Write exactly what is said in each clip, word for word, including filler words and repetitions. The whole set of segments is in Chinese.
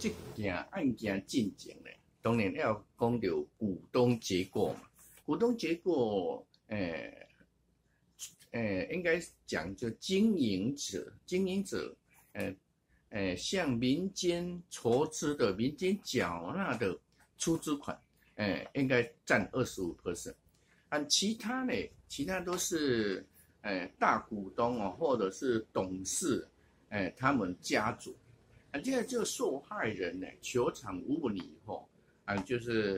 这件案件进程呢，当然要讲到股东结构嘛。股东结构，诶、呃、诶、呃，应该讲就经营者，经营者，呃呃，向民间筹资的、民间缴纳的出资款，诶、呃，应该占 百分之二十五。按其他呢，其他都是，呃，大股东哦，或者是董事，呃，他们家族。啊，这个就受害人呢，求偿无本以后，啊，就是，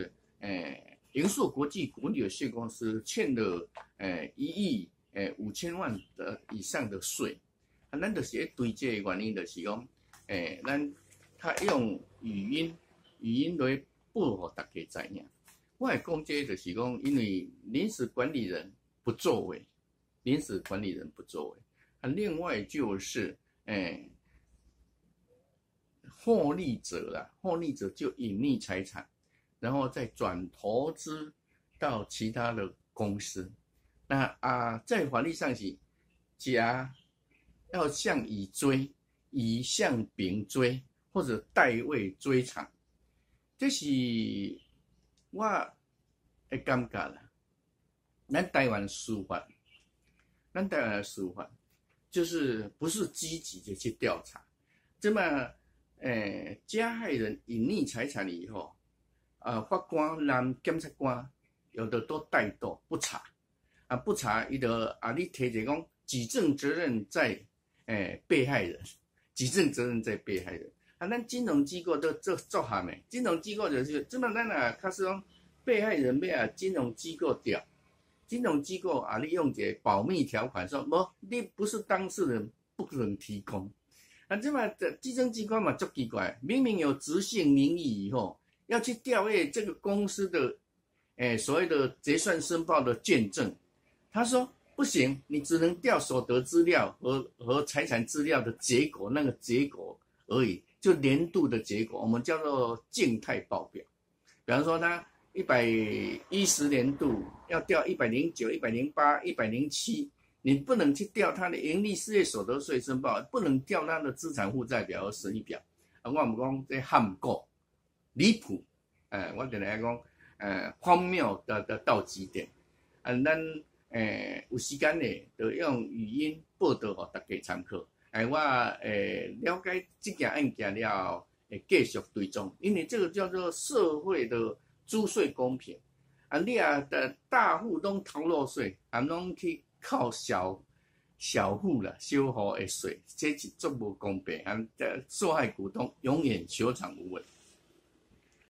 呃，盈硕国际股份有限公司欠了，呃，一亿，呃，五千万的以上的税。啊，咱就是对这个原因，就是讲，诶、呃，咱他用语音，语音来报给大家知影。我会讲这就是讲，因为临时管理人不作为，临时管理人不作为。啊，另外就是，诶、呃，获利者啦，获利者就隐匿财产，然后再转投资到其他的公司。那啊，在法律上是加要向乙追，乙向丙追，或者代位追偿。这是我的感觉啦。咱台湾司法，咱台湾的司法就是不是积极的去调查。这么，呃，加害人隐匿财产以后，啊、呃，法官、南检察官有的都怠惰不查，啊，不查，伊就啊，你提一个讲，举证责任在，诶、呃，被害人，举证责任在被害人。啊，咱金融机构都做做下面，金融机构就是，即嘛咱啊，假使讲被害人要啊金融机构调，金融机构啊，你用一个保密条款说，无，你不是当事人，不能提供。啊，即嘛稽征机关嘛，足奇怪，明明有执行名义以后，要去调阅这个公司的，诶，所谓的结算申报的卷证，他说不行，你只能调所得资料和和财产资料的结果，那个结果而已。就年度的结果，我们叫做静态报表。比方说，他一百一十年度要调一百零九、一百零八、一百零七，你不能去调他的营利事业所得税申报，不能调他的资产负债表和损益表。啊，我们讲这ham过离谱，呃，我跟大家讲，呃，荒谬的的到极点。啊，咱诶有时间呢，就用语音报道给大家参考。哎，我诶了解这件案件了，诶继续追踪，因为这个叫做社会的租税公平。啊，你啊的大户都逃漏税，啊拢去靠小小户啦、小户的税，这是足无公平。啊，受害股东永远求偿无门。